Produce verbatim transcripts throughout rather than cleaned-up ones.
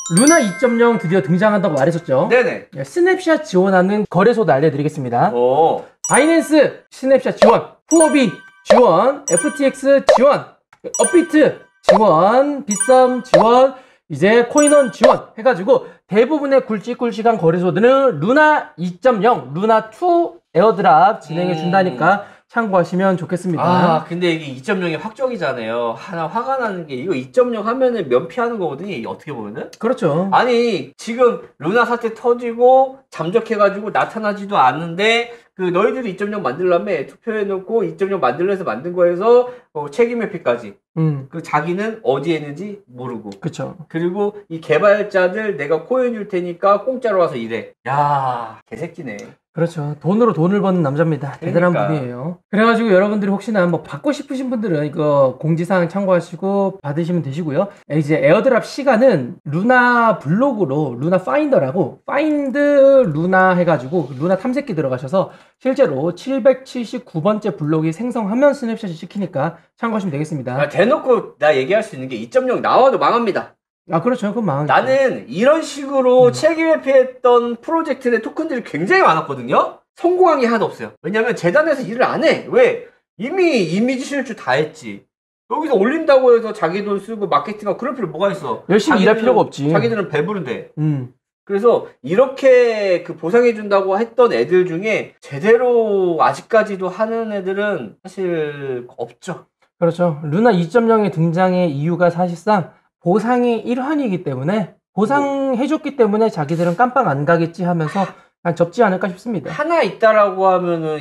루나 이 점 영 드디어 등장한다고 말했었죠. 네네. 스냅샷 지원하는 거래소도 알려드리겠습니다. 오. 바이낸스 스냅샷 지원, 후오비 지원, 에프티엑스 지원, 업비트 지원, 빗썸 지원, 이제 코인원 지원 해가지고 대부분의 굵직굵직한 거래소들은 루나 이 점 영, 루나 투 에어드랍 진행해 준다니까 음. 참고하시면 좋겠습니다. 아, 근데 이게 이 점 영이 확정이잖아요. 하나 화가 나는 게 이거 이 점 영 하면은 면피하는 거거든요. 이게 어떻게 보면은. 그렇죠. 아니, 지금 루나 사태 터지고 잠적해가지고 나타나지도 않는데 그 너희들이 이 점 영 만들려면 투표해놓고 이 점 영 만들려서 만든 거에서 어, 책임 회피까지. 음. 그 자기는 어디에 있는지 모르고. 그렇죠. 그리고 이 개발자들 내가 코인 줄 테니까 공짜로 와서 일해. 야, 개새끼네. 그렇죠. 돈으로 돈을 버는 남자입니다. 대단한 그러니까. 분이에요. 그래가지고 여러분들이 혹시나 뭐 받고 싶으신 분들은 이거 공지사항 참고하시고 받으시면 되시고요. 이제 에어드랍 시간은 루나 블로그로 루나 파인더라고 파인드 루나 해가지고 루나 탐색기 들어가셔서 실제로 칠백칠십구 번째 블록이 생성하면 스냅샷이 찍히니까 참고하시면 되겠습니다. 아, 대놓고 나 얘기할 수 있는 게 이 점 영 나와도 망합니다. 아, 그렇죠. 그건 망하죠. 나는 이런 식으로 음. 책임 회피했던 프로젝트의 토큰들이 굉장히 많았거든요. 성공한 게 하나도 없어요. 왜냐면 재단에서 일을 안 해. 왜? 이미 이미지 실추 다 했지. 여기서 올린다고 해서 자기 돈 쓰고 마케팅하고 그럴 필요 뭐가 있어. 열심히 일할 필요가 없지. 자기들은 배부른데. 음. 그래서 이렇게 그 보상해준다고 했던 애들 중에 제대로 아직까지도 하는 애들은 사실 없죠. 그렇죠. 루나 이 점 영의 등장의 이유가 사실상 보상의 일환이기 때문에 보상해줬기 때문에 자기들은 깜빡 안 가겠지 하면서 그냥 접지 않을까 싶습니다. 하나 있다라고 하면은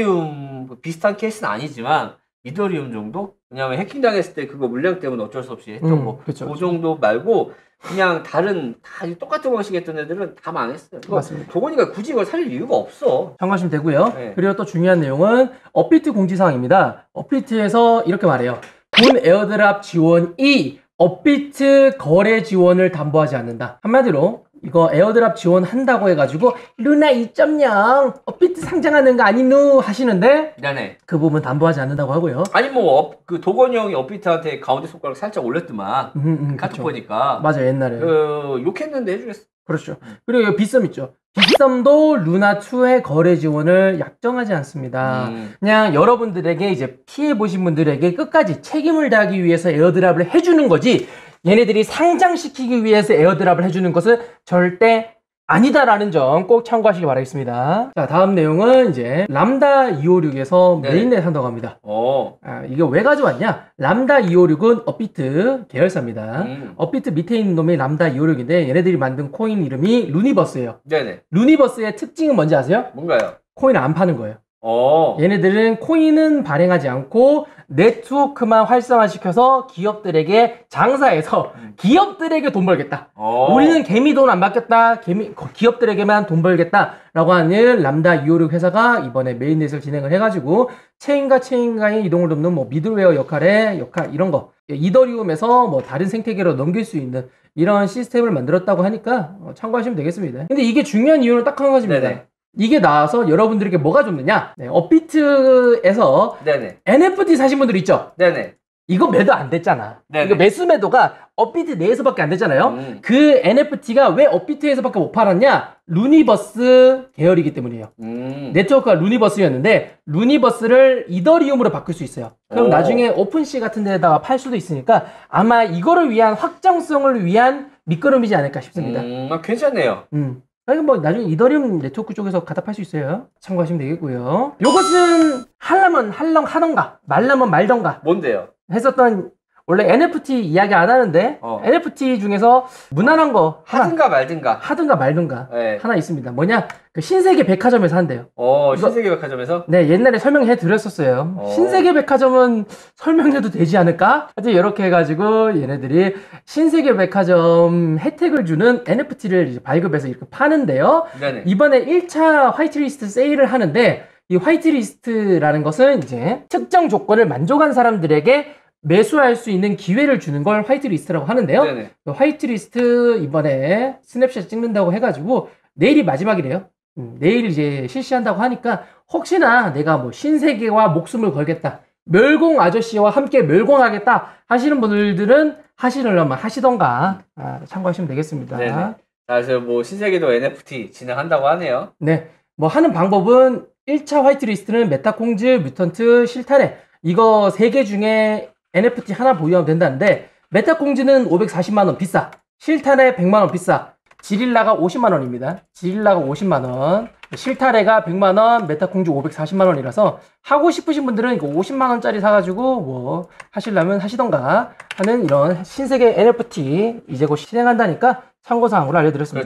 이더리움 비슷한 케이스는 아니지만 이더리움 정도? 왜냐면 해킹당했을 때 그거 물량 때문에 어쩔 수 없이 했던 음, 거. 그쵸, 그 정도 말고 그냥 다른 다 똑같은 방식 했던 애들은 다 망했어요. 맞습니다. 도건이가 굳이 이걸 살릴 이유가 없어. 참고하시면 되고요. 네. 그리고 또 중요한 내용은 업비트 공지사항입니다. 업비트에서 이렇게 말해요. 본 에어드랍 지원이 업비트 거래 지원을 담보하지 않는다. 한마디로 이거 에어드랍 지원한다고 해가지고 루나 이 점 영 업비트 상장하는 거 아니누 하시는데 네네. 그 부분 담보하지 않는다고 하고요. 아니 뭐 그 도건이 형이 업비트한테 가운데 손가락 살짝 올렸더만 음, 음, 카톡 그쵸. 보니까 맞아 옛날에 그 욕했는데 해주겠어. 그렇죠. 음. 그리고 여기 빗썸 있죠. 빗썸도 루나 투의 거래 지원을 약정하지 않습니다. 음. 그냥 여러분들에게 이제 피해 보신 분들에게 끝까지 책임을 다하기 위해서 에어드랍을 해주는 거지 얘네들이 상장시키기 위해서 에어드랍을 해주는 것은 절대 아니다라는 점 꼭 참고하시기 바라겠습니다. 자, 다음 내용은 이제 람다 이오육에서 네. 메인넷 한다고 합니다. 오. 아, 이게 왜 가져왔냐? 람다 이오육은 업비트 계열사입니다. 음. 업비트 밑에 있는 놈이 람다 이오육인데 얘네들이 만든 코인 이름이 루니버스예요. 네네. 루니버스의 특징은 뭔지 아세요? 뭔가요? 코인을 안 파는 거예요. 오. 얘네들은 코인은 발행하지 않고 네트워크만 활성화시켜서 기업들에게 장사해서 음. 기업들에게 돈 벌겠다. 오. 우리는 개미 돈 안 받겠다. 개미, 기업들에게만 돈 벌겠다. 라고 하는 람다 이오육 회사가 이번에 메인넷을 진행을 해가지고 체인과 체인과의 이동을 돕는 뭐 미들웨어 역할의 역할 이런 거 이더리움에서 뭐 다른 생태계로 넘길 수 있는 이런 시스템을 만들었다고 하니까 참고하시면 되겠습니다. 근데 이게 중요한 이유는 딱 한 가지입니다. 네네. 이게 나와서 여러분들에게 뭐가 좋느냐? 네, 업비트에서 네네. 엔에프티 사신 분들 있죠? 네네. 이거 매도 안 됐잖아. 네네. 이거 매수 매도가 업비트 내에서밖에 안 됐잖아요. 음. 그 엔에프티가 왜 업비트에서밖에 못 팔았냐? 루니버스 계열이기 때문이에요. 음. 네트워크가 루니버스였는데 루니버스를 이더리움으로 바꿀 수 있어요. 그럼 오. 나중에 오픈시 같은 데다가 팔 수도 있으니까 아마 이거를 위한 확정성을 위한 밑거름이지 않을까 싶습니다. 음, 아, 괜찮네요. 음. 아니 뭐 나중에 이더리움 네트워크 쪽에서 갖다 팔 수 있어요. 참고하시면 되겠고요. 요것은 할라면 할렁 하던가 말라면 말던가 뭔데요? 했었던 원래 엔에프티 이야기 안 하는데 어. 엔에프티 중에서 무난한 거 하든가 하나, 말든가 하든가 말든가 네. 하나 있습니다. 뭐냐? 그 신세계 백화점에서 한대요. 어, 신세계 백화점에서? 네, 옛날에 설명해 드렸었어요. 어. 신세계 백화점은 설명해도 되지 않을까? 하여튼 이렇게 해가지고 얘네들이 신세계 백화점 혜택을 주는 엔에프티를 이제 발급해서 이렇게 파는데요. 네네. 이번에 일 차 화이트리스트 세일을 하는데 이 화이트리스트라는 것은 이제 특정 조건을 만족한 사람들에게 매수할 수 있는 기회를 주는 걸 화이트리스트라고 하는데요. 네네. 화이트리스트 이번에 스냅샷 찍는다고 해가지고 내일이 마지막이래요. 음, 내일 이제 실시한다고 하니까 혹시나 내가 뭐 신세계와 목숨을 걸겠다, 멸공 아저씨와 함께 멸공하겠다 하시는 분들은 하시려면 하시던가 아, 참고하시면 되겠습니다. 네네. 자, 그래서 뭐 신세계도 엔에프티 진행한다고 하네요. 네, 뭐 하는 방법은 일 차 화이트리스트는 메타콩즈, 뮤턴트, 실타래 이거 세 개 중에 엔에프티 하나 보유하면 된다는데 메타콩즈는 오백사십만 원 비싸, 실타래 백만 원 비싸, 지릴라가 오십만 원입니다. 지릴라가 오십만 원, 실타래가 백만 원, 메타콩즈 오백사십만 원이라서 하고 싶으신 분들은 이거 오십만 원짜리 사가지고 뭐 하시려면 하시던가 하는 이런 신세계 엔에프티 이제 곧 실행한다니까 참고사항으로 알려드렸습니다.